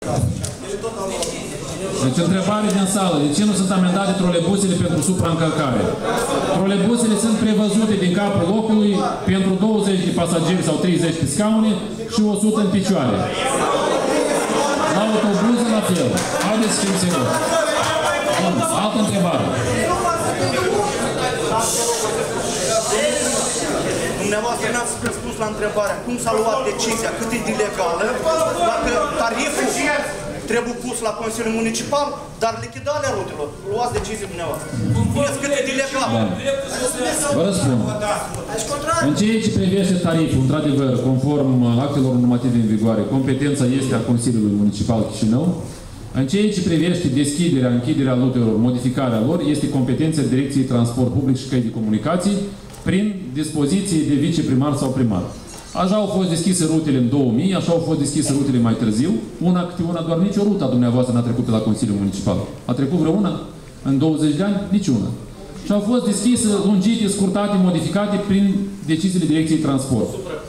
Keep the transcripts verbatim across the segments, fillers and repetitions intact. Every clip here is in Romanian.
Deci, întrebare din sală. De ce nu sunt amendate trolebusele pentru supraîncărcare? Trolebusele sunt prevăzute din capul locului pentru douăzeci de pasageri sau treizeci de scaune și o sută în picioare. La autobuze, la fel. Haideți să fim serios. Bun, altă întrebare. Dumneavoastră n-ați răspuns la întrebarea cum s-a luat decizia, cât e de legală, dacă tariful trebuie pus la Consiliul Municipal, dar lichidarea rutelor. Luați decizii dumneavoastră. Spuneți cât e de legală. Vă răspund. În ceea ce privește tariful, într-adevăr, conform actelor normative în vigoare, competența este a Consiliului Municipal Chișinău. În ceea ce privește deschiderea, închiderea rutelor, modificarea lor, este competența Direcției Transport Public și Căi de Comunicații prin dispoziție de viceprimar sau primar. Așa au fost deschise rutele în două mii, așa au fost deschise rutele mai târziu. Una câte una, doar nici o rută a dumneavoastră n-a trecut pe la Consiliul Municipal. A trecut vreuna? În douăzeci de ani? Niciuna. Și au fost deschise, lungite, scurtate, modificate prin deciziile Direcției Transport.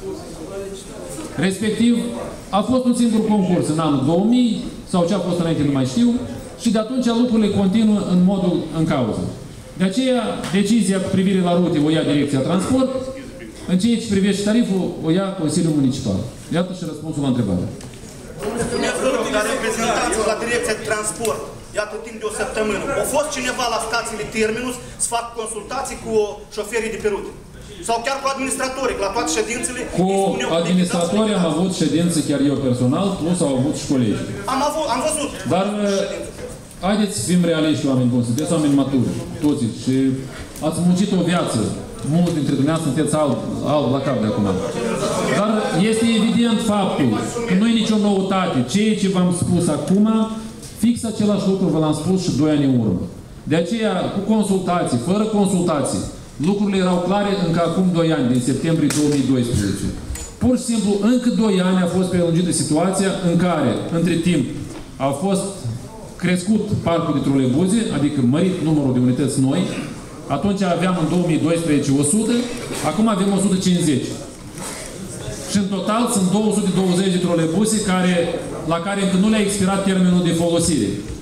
Respectiv, a fost un singur concurs în anul două mii, sau ce a fost înainte, nu mai știu, și de atunci lucrurile continuă în modul în cauză. De aceea, decizia cu privire la rute o ia Direcția Transport, în ceea ce privește tariful, o ia Consiliul Municipal. Iată și răspunsul la întrebare. Spuneți, vă rog, dar reprezentanții la Direcția de Transport, iată timp de o săptămână, au fost cineva la stațiile Terminus să fac consultații cu șoferii de pe rute? Sau chiar cu administratorii, la toate ședințele? Cu administratorii am avut ședințe, chiar eu personal, plus au avut și colegi. Am, avut, am văzut. Dar haideți să fim realiști, oameni buni, sunteți oameni maturi, toți, și ați muncit o viață. Mulți dintre dumneavoastră sunteți alb, alb la cap de acum. Dar este evident faptul că nu e nicio noutate. Ceea ce v-am spus acum, fix același lucru vă l-am spus și doi ani în urmă. De aceea, cu consultații, fără consultații, lucrurile erau clare încă acum doi ani, din septembrie două mii doisprezece. Pur și simplu, încă doi ani a fost prelungită situația în care, între timp, a fost crescut parcul de troleibuze, adică mărit numărul de unități noi. Atunci aveam în două mii doisprezece o sută, acum avem o sută cincizeci. Și în total sunt două sute douăzeci de troleibuse care, la care încă nu le-a expirat termenul de folosire.